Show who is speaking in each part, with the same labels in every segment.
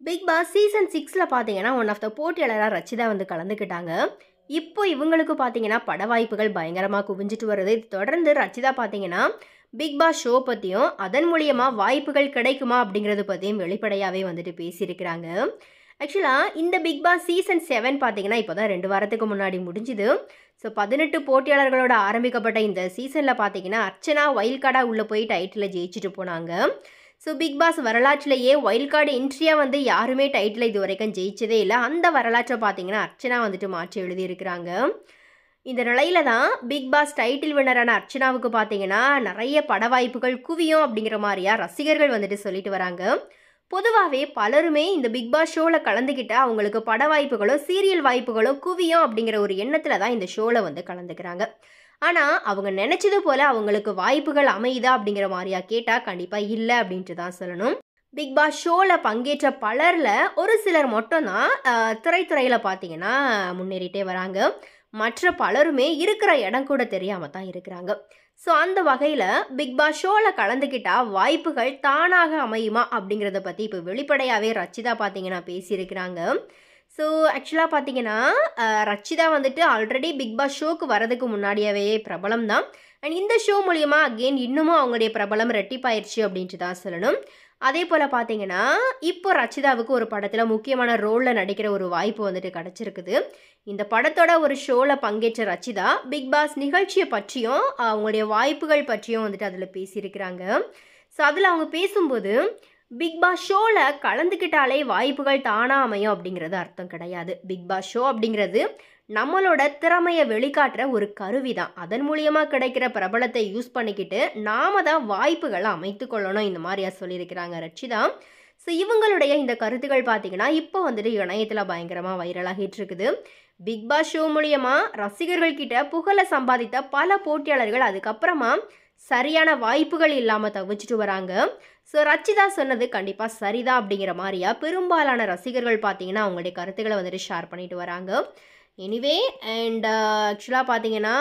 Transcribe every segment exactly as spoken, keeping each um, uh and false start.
Speaker 1: Big boss season சிக்ஸில் பார்த்தீங்கன்னா one of the போட்டியாளராக ரச்சிதா வந்து கலந்துக்கிட்டாங்க. இப்போ இவங்களுக்கு பார்த்தீங்கன்னா பட வாய்ப்புகள் பயங்கரமாக குவிஞ்சிட்டு வருது. இது தொடர்ந்து ரச்சிதா பார்த்தீங்கன்னா பிக் பாஸ் ஷோ பற்றியும் அதன் மூலியமாக வாய்ப்புகள் கிடைக்குமா அப்படிங்கிறத பற்றியும் வெளிப்படையாகவே வந்துட்டு பேசியிருக்கிறாங்க. ஆக்சுவலாக இந்த பிக் பாஸ் சீசன் செவன் பார்த்தீங்கன்னா இப்போ தான் ரெண்டு வாரத்துக்கு முன்னாடி முடிஞ்சுது. ஸோ பதினெட்டு போட்டியாளர்களோட ஆரம்பிக்கப்பட்ட இந்த சீசனில் பார்த்தீங்கன்னா அர்ச்சனா வைல்ட் கார்டாக உள்ளே போய் டைட்டில் ஜெயிச்சுட்டு போனாங்க. ஸோ பிக் பாஸ் வரலாற்றிலேயே வைல்ட் கார்டு என்ட்ரியாக வந்து யாருமே டைட்டில் இது வரைக்கும் ஜெயிச்சதே இல்லை. அந்த வரலாற்றை பார்த்தீங்கன்னா அர்ச்சனா வந்துட்டு மாற்றி எழுதியிருக்கிறாங்க. இந்த நிலையில தான் பிக் பாஸ் டைட்டில் வின்னரான அர்ச்சனாவுக்கு பார்த்தீங்கன்னா நிறைய பட வாய்ப்புகள் குவியும் அப்படிங்கிற மாதிரியா ரசிகர்கள் வந்துட்டு சொல்லிட்டு வராங்க. பொதுவாகவே பலருமே இந்த பிக் பாஸ் ஷோவில் கலந்துக்கிட்ட அவங்களுக்கு பட வாய்ப்புகளும் சீரியல் வாய்ப்புகளும் குவியும் அப்படிங்கிற ஒரு எண்ணத்தில் தான் இந்த ஷோவில் வந்து கலந்துக்கிறாங்க. ஆனால் அவங்க நினச்சது போல் அவங்களுக்கு வாய்ப்புகள் அமையுதா அப்படிங்கிற மாதிரியா கேட்டால் கண்டிப்பாக இல்லை அப்படின்ட்டு தான் சொல்லணும். பிக் பாஸ் ஷோவில் பங்கேற்ற பலரில் ஒரு சிலர் மட்டும்தான் திரைத்துறையில் பார்த்தீங்கன்னா முன்னேறிட்டே வராங்க. மற்ற பலருமே இருக்கிற இடம் கூட தெரியாமல் தான் இருக்கிறாங்க. ஸோ அந்த வகையில் பிக் பாஸ் ஷோவில் கலந்துக்கிட்டால் வாய்ப்புகள் தானாக அமையுமா அப்படிங்கிறத பற்றி இப்போ வெளிப்படையாகவே ரச்சிதா பார்த்தீங்கன்னா பேசியிருக்கிறாங்க. ஸோ ஆக்சுவலாக பார்த்தீங்கன்னா ரச்சிதா வந்துட்டு ஆல்ரெடி பிக் பாஸ் ஷோக்கு வரதுக்கு முன்னாடியாவே பிரபலம் தான். அண்ட் இந்த ஷோ மூலிமா அகெயின் இன்னமும் அவங்களுடைய பிரபலம் ரெட்டிப்பாயிருச்சு அப்படின்ட்டு தான் சொல்லணும். அதே போல் பார்த்தீங்கன்னா இப்போ ரச்சிதாவுக்கு ஒரு படத்தில் முக்கியமான ரோலில் நடிக்கிற ஒரு வாய்ப்பு வந்துட்டு கிடச்சிருக்குது. இந்த படத்தோட ஒரு ஷோவில் பங்கேற்ற ரச்சிதா பிக் பாஸ் நிகழ்ச்சியை பற்றியும் அவங்களுடைய வாய்ப்புகள் பற்றியும் வந்துட்டு அதில் பேசியிருக்கிறாங்க. ஸோ அதில் அவங்க பேசும்போது பிக் பாஸ் ஷோவில் கலந்துக்கிட்டாலே வாய்ப்புகள் தானாக அமையும் அப்படிங்கிறது அர்த்தம் கிடையாது. பிக் பாஸ் ஷோ அப்படிங்கிறது நம்மளோட திறமையை வெளிக்காட்டுற ஒரு கருவி தான். அதன் மூலியமாக கிடைக்கிற பிரபலத்தை யூஸ் பண்ணிக்கிட்டு நாம தான் வாய்ப்புகளை அமைத்து கொள்ளணும் இந்த மாதிரியா சொல்லியிருக்கிறாங்க ரச்சிதா. ஸோ இவங்களுடைய இந்த கருத்துக்கள் பார்த்தீங்கன்னா இப்போ வந்துட்டு இணையத்தில் பயங்கரமாக வைரலாகிட்டு இருக்குது. பிக் பாஸ் ஷோ மூலியமாக ரசிகர்கள் கிட்ட புகழை சம்பாதித்த பல போட்டியாளர்கள் அதுக்கப்புறமா சரியான வாய்ப்புகள் இல்லாமல் தவிச்சிட்டு வராங்க. ஸோ ரச்சிதா சொன்னது கண்டிப்பாக சரிதான் அப்படிங்கிற மாதிரியா பெரும்பாலான ரசிகர்கள் பார்த்தீங்கன்னா அவங்களுடைய கருத்துக்களை வந்துட்டு ஷேர் பண்ணிட்டு வராங்க. எனிவே அண்ட் ஆக்சுவலாக பார்த்தீங்கன்னா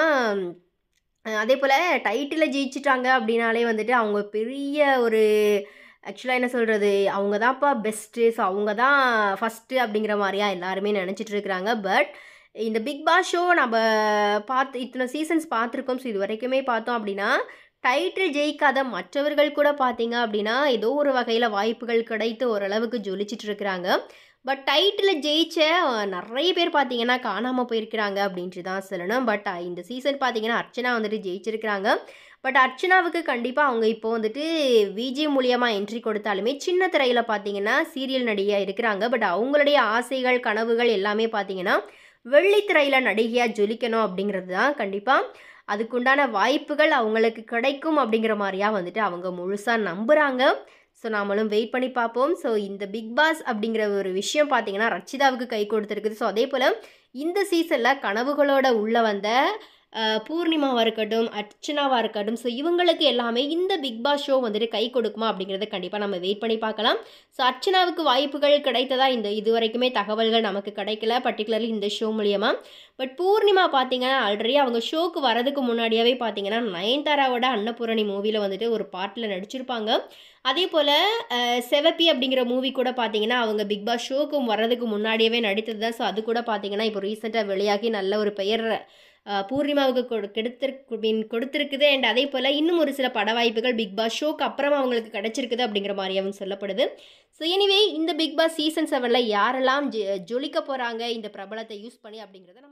Speaker 1: அதே போல் டைட்டில் ஜெயிச்சிட்டாங்க அப்படின்னாலே வந்துட்டு அவங்க பெரிய ஒரு ஆக்சுவலாக என்ன சொல்கிறது அவங்க தான்ப்பா பெஸ்ட்டு, ஸோ அவங்க தான் ஃபஸ்ட்டு அப்படிங்கிற மாதிரியா எல்லாருமே நினச்சிட்டு இருக்கிறாங்க. பட் இந்த பிக் பாஸ் ஷோ நம்ம பார்த்து இத்தனை சீசன்ஸ் பார்த்துருக்கோம். ஸோ இது வரைக்குமே பார்த்தோம் அப்படின்னா டைட்டில் ஜெயிக்காத மற்றவர்கள் கூட பார்த்தீங்க அப்படின்னா ஏதோ ஒரு வகையில் வாய்ப்புகள் கிடைத்து ஓரளவுக்கு ஜொலிச்சிட்டு இருக்கிறாங்க. பட் டைட்டில் ஜெயிச்ச நிறைய பேர் பார்த்தீங்கன்னா காணாமல் போயிருக்கிறாங்க அப்படின்ட்டு தான் சொல்லணும். பட் இந்த சீசன் பார்த்தீங்கன்னா அர்ச்சனா வந்துட்டு ஜெயிச்சிருக்கிறாங்க. பட் அர்ச்சனாவுக்கு கண்டிப்பாக அவங்க இப்போ வந்துட்டு விஜி மூலியமாக என்ட்ரி கொடுத்தாலுமே சின்ன திரையில் பார்த்தீங்கன்னா சீரியல் நடிகையாக இருக்கிறாங்க. பட் அவங்களுடைய ஆசைகள் கனவுகள் எல்லாமே பார்த்தீங்கன்னா வெள்ளித்திரையில் நடிகையாக ஜொலிக்கணும் அப்படிங்கிறது தான். கண்டிப்பாக அதுக்குண்டான வாய்ப்புகள் அவங்களுக்கு கிடைக்கும் அப்படிங்கிற மாதிரியா வந்துட்டு அவங்க முழுசாக நம்புகிறாங்க. ஸோ நாமளும் வெயிட் பண்ணி பார்ப்போம். ஸோ இந்த பிக் பாஸ் அப்படிங்கிற ஒரு விஷயம் பார்த்தீங்கன்னா ரச்சிதாவுக்கு கை கொடுத்துருக்குது. ஸோ அதே போல் இந்த சீசனில் கனவுகளோட உள்ளே வந்த பூர்ணிமாவாக இருக்கட்டும் அர்ச்சனாவாக இருக்கட்டும் ஸோ இவங்களுக்கு எல்லாமே இந்த பிக் பாஸ் ஷோ வந்துட்டு கை கொடுக்குமா அப்படிங்கிறத கண்டிப்பாக நம்ம வெயிட் பண்ணி பார்க்கலாம். ஸோ அர்ச்சனாவுக்கு வாய்ப்புகள் கிடைத்ததா இந்த இது வரைக்குமே தகவல்கள் நமக்கு கிடைக்கல, பர்டிகுலர்லி இந்த ஷோ மூலியமாக. பட் பூர்ணிமா பார்த்தீங்கன்னா ஆல்ரெடி அவங்க ஷோக்கு வரதுக்கு முன்னாடியாவே பார்த்தீங்கன்னா நயன்தாராவோட அன்னபூரணி மூவியில் வந்துட்டு ஒரு பாட்டில் நடிச்சிருப்பாங்க. அதே போல் செவப்பி அப்படிங்கிற மூவி கூட பார்த்தீங்கன்னா அவங்க பிக் பாஸ் ஷோக்கு வர்றதுக்கு முன்னாடியவே நடித்தது தான். ஸோ அது கூட பார்த்தீங்கன்னா இப்போ ரீசெண்டாக வெளியாகி நல்ல ஒரு பெயர் பூர்ணிமாவுக்கு கொடு கெடுத்திருக்கு மீன் கொடுத்துருக்குது. அண்ட் அதே போல் இன்னும் ஒரு சில பட வாய்ப்புகள் பிக் பாஸ் ஷோக்கு அப்புறமா அவங்களுக்கு கிடச்சிருக்குது அப்படிங்கிற மாதிரியாகவும் சொல்லப்படுது. ஸோ எனிவே இந்த பிக் பாஸ் சீசன் செவனில் யாரெல்லாம் ஜொலிக்க போகிறாங்க இந்த பிரபலத்தை யூஸ் பண்ணி அப்படிங்கிறத நம்ம